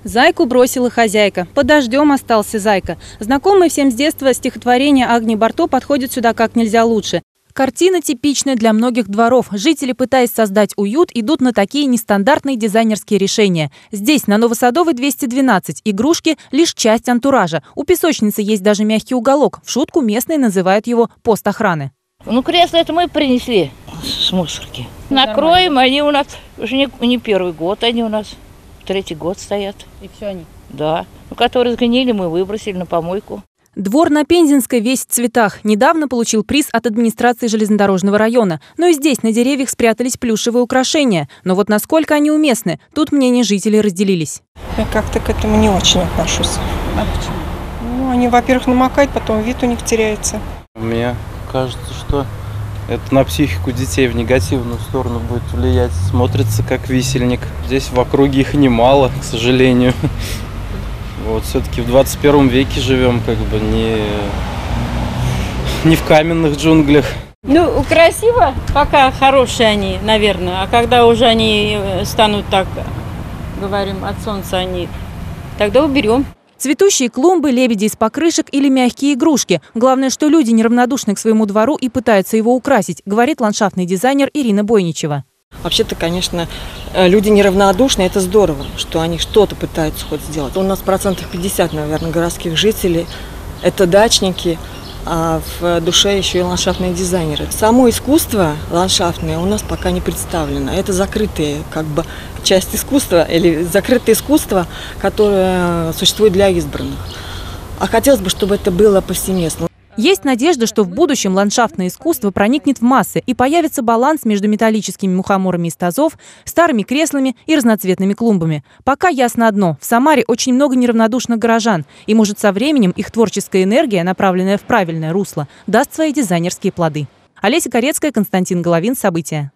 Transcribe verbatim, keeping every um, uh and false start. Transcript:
Зайку бросила хозяйка. Под дождем остался зайка. Знакомое всем с детства стихотворение Агнии Барто подходит сюда как нельзя лучше. Картина типичная для многих дворов. Жители, пытаясь создать уют, идут на такие нестандартные дизайнерские решения. Здесь, на Новосадовой двести двенадцать, игрушки – лишь часть антуража. У песочницы есть даже мягкий уголок. В шутку местные называют его пост охраны. Ну, кресло это мы принесли с мусорки. Накроем, они у нас уже не, не первый год, они у нас третий год стоят. И все они? Да. Ну, которые сгнили, мы выбросили на помойку. Двор на Пензенской весь в цветах. Недавно получил приз от администрации железнодорожного района. Но и здесь на деревьях спрятались плюшевые украшения. Но вот насколько они уместны, тут мнения жителей разделились. Я как-то к этому не очень отношусь. А почему? Ну, они, во-первых, намокают, потом вид у них теряется. Мне кажется, что это на психику детей в негативную сторону будет влиять. Смотрится как висельник. Здесь в округе их немало, к сожалению. Вот все-таки в двадцать первом веке живем, как бы не, не в каменных джунглях. Ну, красиво, пока хорошие они, наверное. А когда уже они станут, так говорим, от солнца, они тогда уберем. Цветущие клумбы, лебеди из покрышек или мягкие игрушки. Главное, что люди неравнодушны к своему двору и пытаются его украсить, говорит ландшафтный дизайнер Ирина Бойничева. Вообще-то, конечно, люди неравнодушны, это здорово, что они что-то пытаются хоть сделать. У нас процентов пятьдесят, наверное, городских жителей – это дачники, а в душе еще и ландшафтные дизайнеры. Само искусство ландшафтное у нас пока не представлено. Это закрытая как бы часть искусства или закрытое искусство, которое существует для избранных. А хотелось бы, чтобы это было повсеместно. Есть надежда, что в будущем ландшафтное искусство проникнет в массы и появится баланс между металлическими мухоморами из тазов, старыми креслами и разноцветными клумбами. Пока ясно одно – в Самаре очень много неравнодушных горожан, и, может, со временем их творческая энергия, направленная в правильное русло, даст свои дизайнерские плоды. Олеся Корецкая, Константин Головин. События.